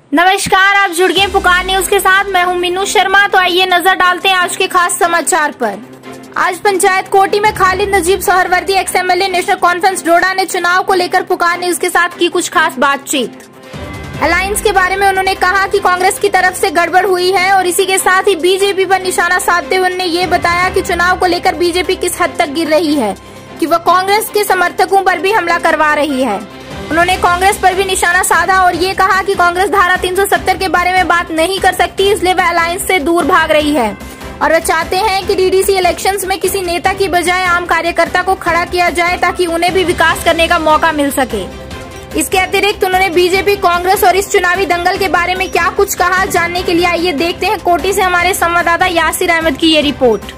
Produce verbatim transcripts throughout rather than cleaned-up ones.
नमस्कार, आप जुड़ गए पुकार न्यूज के साथ। मैं हूं मीनू शर्मा। तो आइए नजर डालते हैं आज के खास समाचार पर। आज पंचायत कोटी में खालिद नजीब सोहरवर्दी एक्स एमएलए नेशनल कॉन्फ्रेंस डोडा ने चुनाव को लेकर पुकार न्यूज के साथ की कुछ खास बातचीत। अलायंस के बारे में उन्होंने कहा कि कांग्रेस की तरफ से गड़बड़ हुई है और इसी के साथ ही बीजेपी पर निशाना साधते हुए उन्होंने ये बताया कि चुनाव को लेकर बीजेपी किस हद तक गिर रही है कि वह कांग्रेस के समर्थकों पर भी हमला करवा रही है। उन्होंने कांग्रेस पर भी निशाना साधा और ये कहा कि कांग्रेस धारा तीन सौ सत्तर के बारे में बात नहीं कर सकती, इसलिए वह अलायंस से दूर भाग रही है और वह चाहते हैं कि डीडीसी इलेक्शंस में किसी नेता की बजाय आम कार्यकर्ता को खड़ा किया जाए ताकि उन्हें भी विकास करने का मौका मिल सके। इसके अतिरिक्त उन्होंने बीजेपी, कांग्रेस और इस चुनावी दंगल के बारे में क्या कुछ कहा, जानने के लिए आइए देखते हैं कोटी से हमारे संवाददाता यासिर अहमद की ये रिपोर्ट।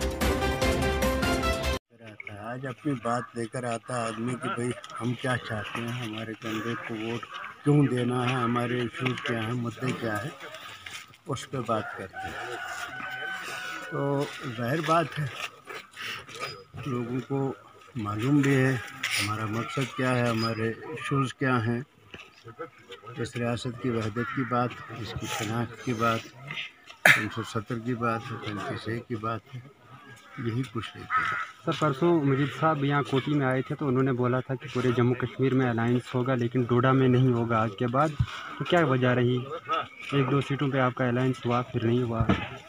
आज अपनी बात लेकर आता आदमी कि भाई हम क्या चाहते हैं, हमारे कैंडिडेट को वोट क्यों देना है, हमारे इशूज़ क्या हैं, मुद्दे क्या है, उस पर बात करते हैं। तो जाहिर बात है, लोगों को मालूम भी है हमारा मकसद क्या है, हमारे इशूज़ क्या हैं। इस रियासत की वहदत की बात, इसकी शनाख्त की बात, तीन सौ सत्तर की बात है, पैंतीस ए की बात है, यही कुछ लेते हैं। सर, परसों मुजीब साहब यहाँ कोटी में आए थे तो उन्होंने बोला था कि पूरे जम्मू कश्मीर में अलायंस होगा लेकिन डोडा में नहीं होगा। आज के बाद तो क्या वजह रही? एक दो सीटों पे आपका अलायंस हुआ, फिर नहीं हुआ।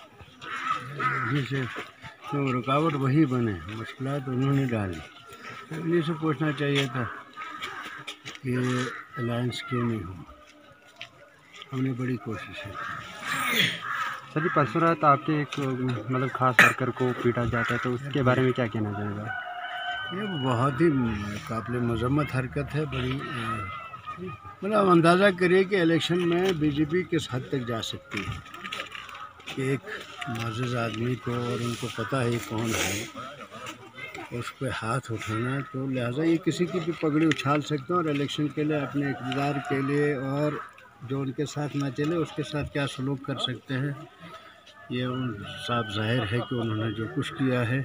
जैसे तो रुकावट वही बने, मुश्किलात उन्होंने डाली। इन्हीं से पूछना चाहिए था कि अलायंस क्यों नहीं हुआ। हमने बड़ी कोशिश की। सर जी, परसों रात आपके एक मतलब खास वर्कर को पीटा जाता है तो उसके बारे में क्या कहना चाहेगा? ये बहुत ही काबिल मजम्मत हरकत है। बड़ी मतलब अंदाज़ा करिए कि इलेक्शन में बीजेपी किस हद तक जा सकती है कि एक मुअज़्ज़ज़ आदमी को, और उनको पता है कौन है, उस पर हाथ उठाना है। तो लिहाजा ये किसी की भी पगड़ी उछाल सकते हैं और इलेक्शन के लिए, अपने इक़्तिदार के लिए, और जो उनके साथ ना चले उसके साथ क्या सलूक कर सकते हैं, ये उन साफ जाहिर है कि उन्होंने जो कुछ किया है,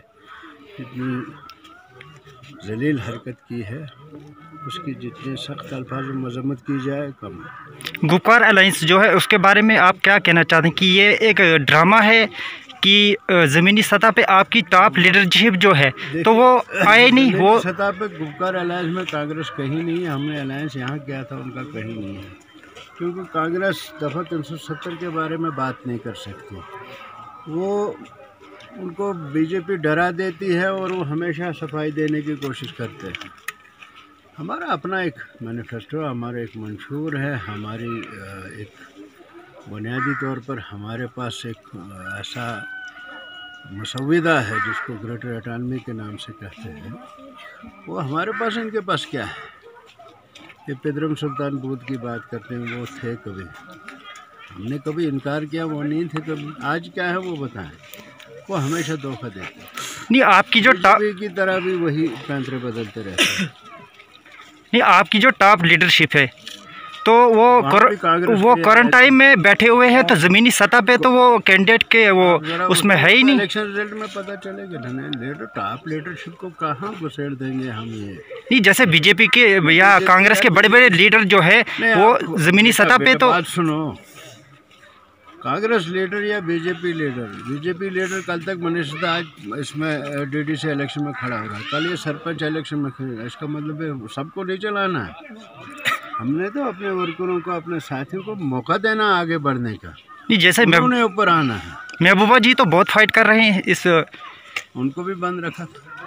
इतनी जलील हरकत की है, उसकी जितने सख्त अल्फाज में मजम्मत की जाए कम है। गुपकार अलायंस जो है उसके बारे में आप क्या कहना चाहते हैं कि ये एक ड्रामा है कि ज़मीनी सतह पे आपकी टॉप लीडरशिप जो है तो वो आए नहीं? वो सतह पे गुपकार अलायंस में कांग्रेस कहीं नहीं है। हमने अलायंस यहाँ किया था, उनका कहीं नहीं है, क्योंकि कांग्रेस दफ़ा तीन सौ सत्तर के बारे में बात नहीं कर सकती। वो उनको बीजेपी डरा देती है और वो हमेशा सफाई देने की कोशिश करते हैं। हमारा अपना एक मैनिफेस्टो, हमारा एक मंशूर है, हमारी एक बुनियादी तौर पर हमारे पास एक ऐसा मसविदा है जिसको ग्रेटर ऑटोनॉमी के नाम से कहते हैं। वो हमारे पास, इनके पास क्या है? ये पिदरम सुल्तान बूद की बात करते हैं, वो थे कभी, हमने कभी इनकार किया, वो नहीं थे कभी। आज क्या है वो बताएं। वो हमेशा धोखा देते हैं। नहीं, आपकी जो टॉप की तरह भी वही पैंतरे बदलते रहते हैं। नहीं, आपकी जो टॉप लीडरशिप है तो वो कर, वो क्वारंटाइन में बैठे हुए हैं, तो ज़मीनी सतह पे तो वो कैंडिडेट के वो उसमें है ही नहीं। इलेक्शन रिजल्ट में पता चलेगा। लीडर, टॉप लीडरशिप को कहाँ घुसेड़ देंगे हम? ये नहीं, जैसे बीजेपी के या कांग्रेस के बड़े बड़े लीडर जो है वो ज़मीनी सतह पे तो बात सुनो, कांग्रेस लीडर या बीजेपी लीडर, बीजेपी लीडर कल तक मनीष आज इसमें डीडीसी इलेक्शन में खड़ा हो रहा है, कल ये सरपंच इलेक्शन में खड़ा है। इसका मतलब है सबको नहीं चलाना है। हमने तो अपने वर्करों को, अपने साथियों को मौका देना आगे बढ़ने का। नहीं, जैसे उन्होंने ऊपर आना है। महबूबा जी तो बहुत फाइट कर रहे हैं इस, उनको भी बंद रखा।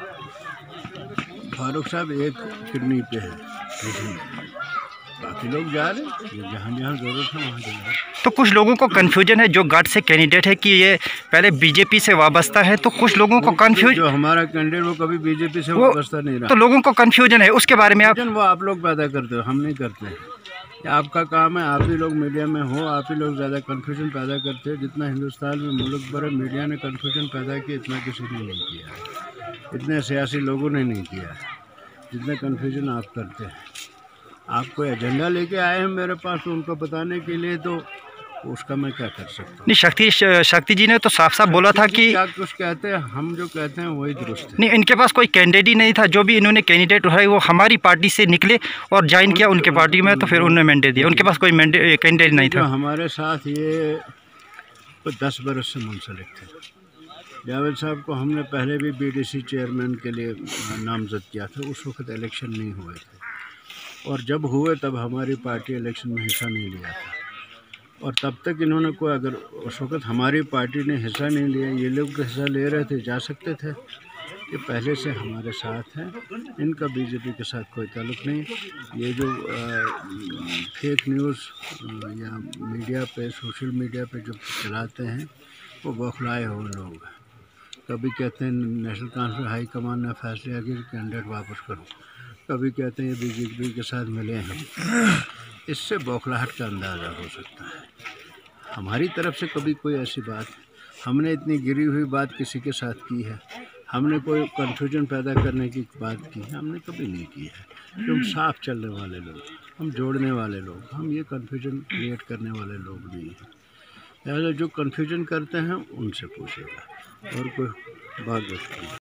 फारूक साहब एक किडनी पे है, बाकी लोग जा रहे, जहाँ जहाँ जरूरत है वहाँ जा रहे। तो कुछ लोगों को कन्फ्यूजन है, जो गढ़ से कैंडिडेट है कि ये पहले बीजेपी से वाबस्ता है, तो कुछ लोगों को कन्फ्यूज, जो हमारा कैंडिडेट वो कभी बीजेपी से वाबस्ता नहीं रहा, तो लोगों को कन्फ्यूजन है। उसके बारे में आप, वो आप लोग पैदा करते हो, हम नहीं करते। ये आपका काम है, आप ही लोग मीडिया में हो, आप ही लोग ज़्यादा कन्फ्यूजन पैदा करते हैं। जितना हिंदुस्तान में मुल्क भर मीडिया ने कन्फ्यूजन पैदा किया, इतना किसी ने नहीं किया, इतने सियासी लोगों ने नहीं किया जितने कन्फ्यूजन आप करते हैं। आप कोई एजेंडा लेके आए हैं मेरे पास, तो उनको बताने के लिए तो उसका मैं क्या कर सकता हूँ। नहीं, शक्ति शक्ति जी ने तो साफ साफ बोला था कि क्या कुछ कहते हैं, हम जो कहते हैं वही दुरुस्त है। नहीं, इनके पास कोई कैंडिडेट ही नहीं था। जो भी इन्होंने कैंडिडेट उठाए वो हमारी पार्टी से निकले और ज्वाइन किया उनके पार्टी में, तो फिर उन्होंने मैंडेट दिया। उनके पास कोई कैंडिडेट नहीं था। हमारे साथ ये दस बरस से मुंसलिक थे। जावेद साहब को हमने पहले भी बीडीसी चेयरमैन के लिए नामजद किया था, उस वक्त इलेक्शन नहीं हुए थे, और जब हुए तब हमारी पार्टी इलेक्शन में हिस्सा नहीं लिया था। और तब तक इन्होंने कोई, अगर उस वक्त हमारी पार्टी ने हिस्सा नहीं लिया, ये लोग हिस्सा ले रहे थे, जा सकते थे। ये पहले से हमारे साथ हैं, इनका बीजेपी के साथ कोई ताल्लुक़ नहीं। ये जो आ, फेक न्यूज़ या मीडिया पे, सोशल मीडिया पे जो चलाते हैं, वो बौखलाए हुए लोग हैं। कभी कहते हैं नेशनल कॉन्फ्रेंस हाई कमान ने फैसले किया कि कैंडिडेट वापस करो, कभी कहते हैं ये बीजेपी के साथ मिले हैं। इससे बौखलाहट का अंदाज़ा हो सकता है। हमारी तरफ से कभी कोई ऐसी बात, हमने इतनी गिरी हुई बात किसी के साथ की है, हमने कोई कन्फ्यूजन पैदा करने की बात की है, हमने कभी नहीं की है। हम साफ चलने वाले लोग, हम जोड़ने वाले लोग, हम ये कन्फ्यूजन क्रिएट करने वाले लोग नहीं हैं। लिहाजा जो कन्फ्यूजन करते हैं उनसे पूछेगा, और कोई बात नहीं।